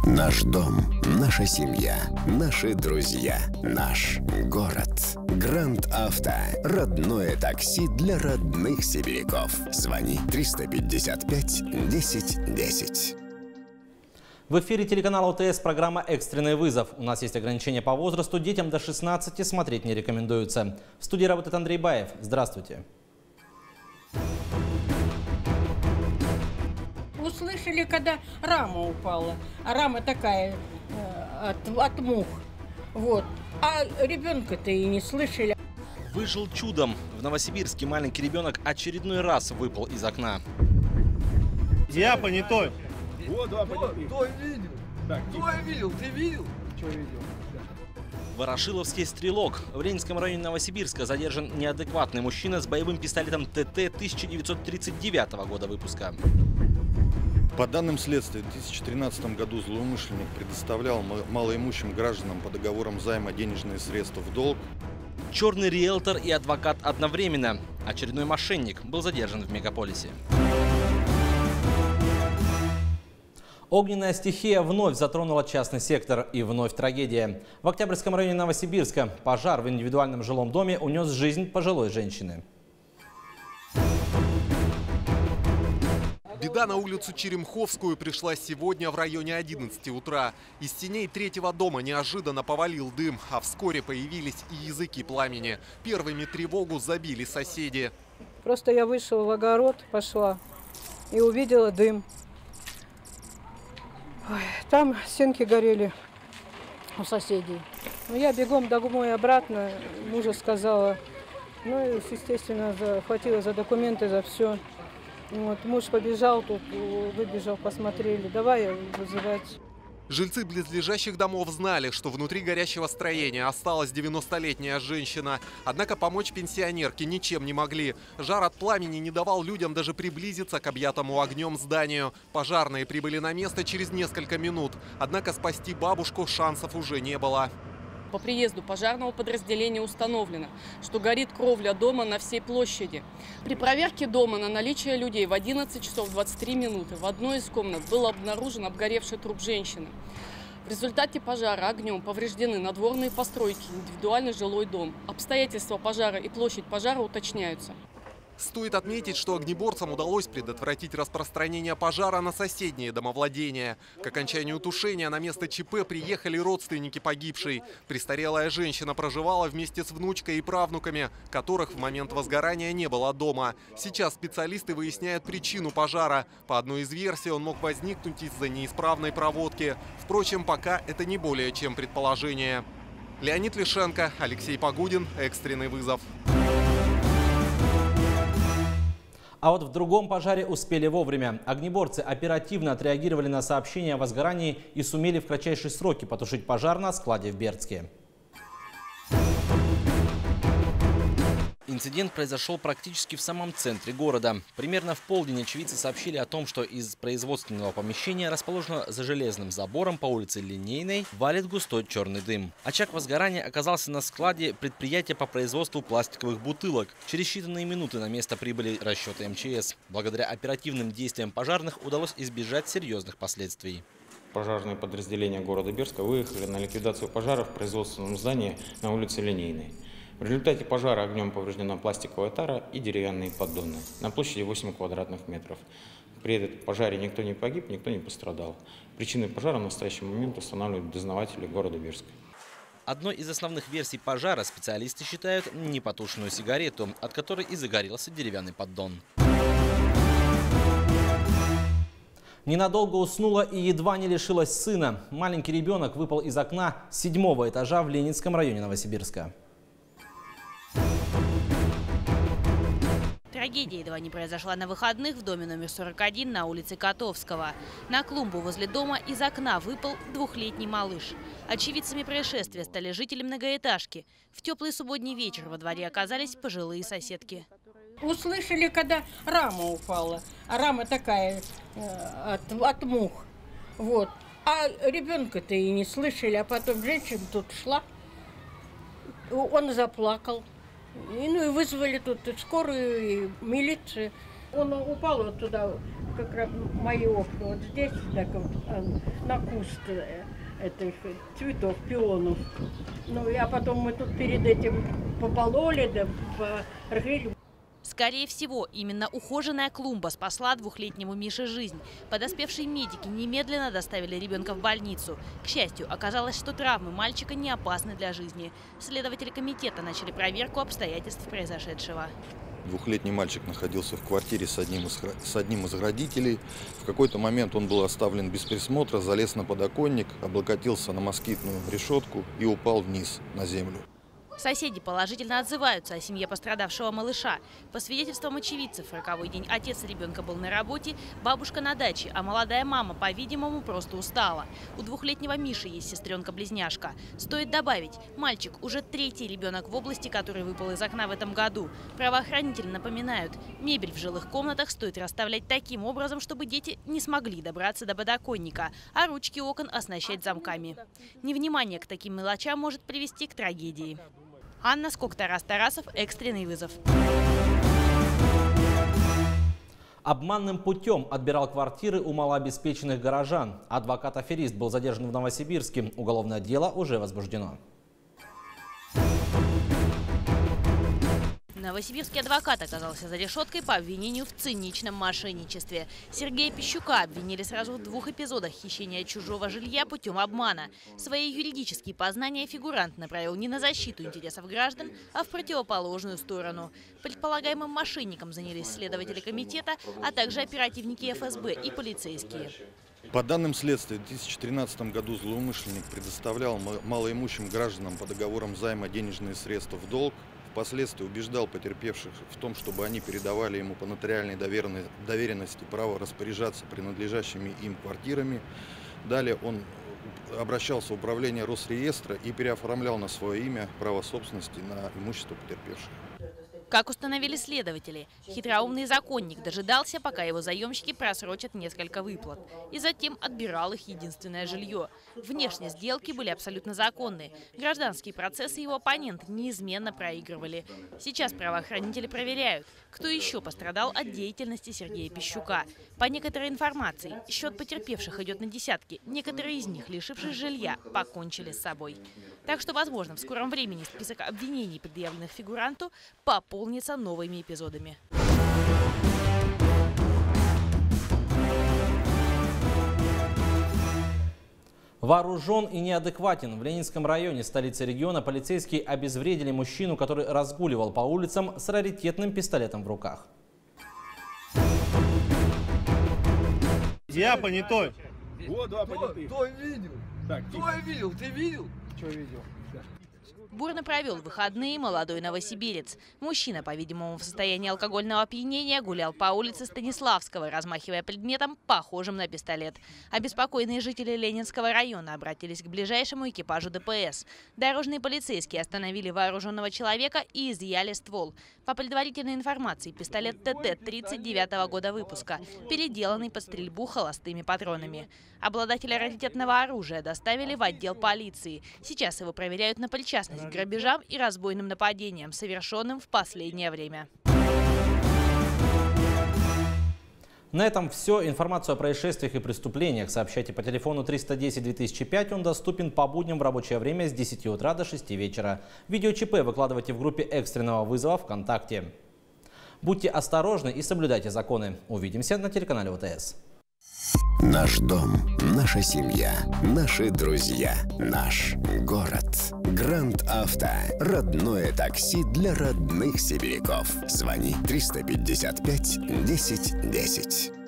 Наш дом, наша семья, наши друзья, наш город. Гранд Авто. Родное такси для родных сибиряков. Звони 355 10 10. В эфире телеканала ОТС программа «Экстренный вызов». У нас есть ограничения по возрасту. Детям до 16 смотреть не рекомендуется. В студии работает Андрей Баев. Здравствуйте. Услышали, когда рама упала. А рама такая от мух. Вот. А ребенка-то и не слышали. Выжил чудом. В Новосибирске маленький ребенок очередной раз выпал из окна. Я понятой. Вот, кто видел? Кто видел? Ты видел? Что видел? Ворошиловский стрелок. В Ленинском районе Новосибирска задержан неадекватный мужчина с боевым пистолетом ТТ 1939 года выпуска. По данным следствия, в 2013 году злоумышленник предоставлял малоимущим гражданам по договорам займа денежные средства в долг. Черный риэлтор и адвокат одновременно. Очередной мошенник был задержан в мегаполисе. Огненная стихия вновь затронула частный сектор, и вновь трагедия. В Октябрьском районе Новосибирска пожар в индивидуальном жилом доме унес жизнь пожилой женщины. Беда на улицу Черемховскую пришла сегодня в районе 11 утра. Из теней третьего дома неожиданно повалил дым, а вскоре появились и языки пламени. Первыми тревогу забили соседи. Просто я вышла в огород, пошла и увидела дым. Ой, там стенки горели у соседей. Ну, я бегом домой обратно, мужу сказала. Ну и, естественно, захватила за документы, за все. Вот, муж побежал, тут выбежал, посмотрели. Давай вызывать. Жильцы близлежащих домов знали, что внутри горящего строения осталась 90-летняя женщина. Однако помочь пенсионерке ничем не могли. Жар от пламени не давал людям даже приблизиться к объятому огнем зданию. Пожарные прибыли на место через несколько минут. Однако спасти бабушку шансов уже не было. По приезду пожарного подразделения установлено, что горит кровля дома на всей площади. При проверке дома на наличие людей в 11 часов 23 минуты в одной из комнат был обнаружен обгоревший труп женщины. В результате пожара огнем повреждены надворные постройки, индивидуальный жилой дом. Обстоятельства пожара и площадь пожара уточняются. Стоит отметить, что огнеборцам удалось предотвратить распространение пожара на соседние домовладения. К окончанию тушения на место ЧП приехали родственники погибшей. Престарелая женщина проживала вместе с внучкой и правнуками, которых в момент возгорания не было дома. Сейчас специалисты выясняют причину пожара. По одной из версий он мог возникнуть из-за неисправной проводки. Впрочем, пока это не более чем предположение. Леонид Лишенко, Алексей Погудин. Экстренный вызов. А вот в другом пожаре успели вовремя. Огнеборцы оперативно отреагировали на сообщение о возгорании и сумели в кратчайшие сроки потушить пожар на складе в Бердске. Инцидент произошел практически в самом центре города. Примерно в полдень очевидцы сообщили о том, что из производственного помещения, расположенного за железным забором по улице Линейной, валит густой черный дым. Очаг возгорания оказался на складе предприятия по производству пластиковых бутылок. Через считанные минуты на место прибыли расчеты МЧС. Благодаря оперативным действиям пожарных удалось избежать серьезных последствий. Пожарные подразделения города Бердска выехали на ликвидацию пожара в производственном здании на улице Линейной. В результате пожара огнем повреждена пластиковая тара и деревянные поддоны на площади 8 квадратных метров. При этом пожаре никто не погиб, никто не пострадал. Причины пожара в настоящий момент устанавливают дознаватели города Бердска. Одной из основных версий пожара специалисты считают непотушенную сигарету, от которой и загорелся деревянный поддон. Ненадолго уснула и едва не лишилась сына. Маленький ребенок выпал из окна 7-го этажа в Ленинском районе Новосибирска. Трагедия едва не произошла на выходных в доме номер 41 на улице Котовского. На клумбу возле дома из окна выпал 2-летний малыш. Очевидцами происшествия стали жители многоэтажки. В теплый субботний вечер во дворе оказались пожилые соседки. Услышали, когда рама упала. А рама такая от мух. Вот. А ребенка-то и не слышали. А потом женщина тут шла. Он заплакал. И вызвали тут скорую и милицию. Он упал вот туда, как раз мои окна вот здесь, так вот, на куст этих цветов, пионов. Ну, а потом мы тут перед этим попололи, да, порыхлили. Скорее всего, именно ухоженная клумба спасла двухлетнему Мише жизнь. Подоспевшие медики немедленно доставили ребенка в больницу. К счастью, оказалось, что травмы мальчика не опасны для жизни. Следователи комитета начали проверку обстоятельств произошедшего. Двухлетний мальчик находился в квартире с одним из родителей. В какой-то момент он был оставлен без присмотра, залез на подоконник, облокотился на москитную решетку и упал вниз на землю. Соседи положительно отзываются о семье пострадавшего малыша. По свидетельствам очевидцев, в роковой день отец ребенка был на работе, бабушка на даче, а молодая мама, по-видимому, просто устала. У двухлетнего Миши есть сестренка-близняшка. Стоит добавить, мальчик уже третий ребенок в области, который выпал из окна в этом году. Правоохранители напоминают, мебель в жилых комнатах стоит расставлять таким образом, чтобы дети не смогли добраться до подоконника, а ручки окон оснащать замками. Невнимание к таким мелочам может привести к трагедии. Анна Скок, Тарас Тарасов, экстренный вызов. Обманным путем отбирал квартиры у малообеспеченных горожан. Адвокат-аферист был задержан в Новосибирске. Уголовное дело уже возбуждено. Новосибирский адвокат оказался за решеткой по обвинению в циничном мошенничестве. Сергея Пищука обвинили сразу в 2 эпизодах хищения чужого жилья путем обмана. Свои юридические познания фигурант направил не на защиту интересов граждан, а в противоположную сторону. Предполагаемым мошенником занялись следователи комитета, а также оперативники ФСБ и полицейские. По данным следствия, в 2013 году злоумышленник предоставлял малоимущим гражданам по договорам займа денежные средства в долг. Впоследствии убеждал потерпевших в том, чтобы они передавали ему по нотариальной доверенности право распоряжаться принадлежащими им квартирами. Далее он обращался в управление Росреестра и переоформлял на свое имя право собственности на имущество потерпевших. Как установили следователи, хитроумный законник дожидался, пока его заемщики просрочат несколько выплат. И затем отбирал их единственное жилье. Внешне сделки были абсолютно законны. Гражданские процессы его оппоненты неизменно проигрывали. Сейчас правоохранители проверяют, кто еще пострадал от деятельности Сергея Пищука. По некоторой информации, счет потерпевших идет на десятки. Некоторые из них, лишившись жилья, покончили с собой. Так что, возможно, в скором времени список обвинений, предъявленных фигуранту, пополнится новыми эпизодами. Вооружен и неадекватен. В Ленинском районе столицы региона полицейские обезвредили мужчину, который разгуливал по улицам с раритетным пистолетом в руках. Я понятой. Вот, да, понятой. Кто видел? Кто видел? Ты видел? Что видел? Бурно провел выходные молодой новосибирец. Мужчина, по-видимому, в состоянии алкогольного опьянения, гулял по улице Станиславского, размахивая предметом, похожим на пистолет. Обеспокоенные жители Ленинского района обратились к ближайшему экипажу ДПС. Дорожные полицейские остановили вооруженного человека и изъяли ствол. По предварительной информации, пистолет ТТ 39-го года выпуска, переделанный под стрельбу холостыми патронами. Обладателя раритетного оружия доставили в отдел полиции. Сейчас его проверяют на причастность к грабежам и разбойным нападениям, совершенным в последнее время. На этом все. Информацию о происшествиях и преступлениях сообщайте по телефону 310 2005. Он доступен по будням в рабочее время с 10 утра до 6 вечера. Видео ЧП выкладывайте в группе экстренного вызова ВКонтакте. Будьте осторожны и соблюдайте законы. Увидимся на телеканале ОТС. Наш дом, наша семья, наши друзья, наш город. Гранд Авто. Родное такси для родных сибиряков. Звони 355 10 10.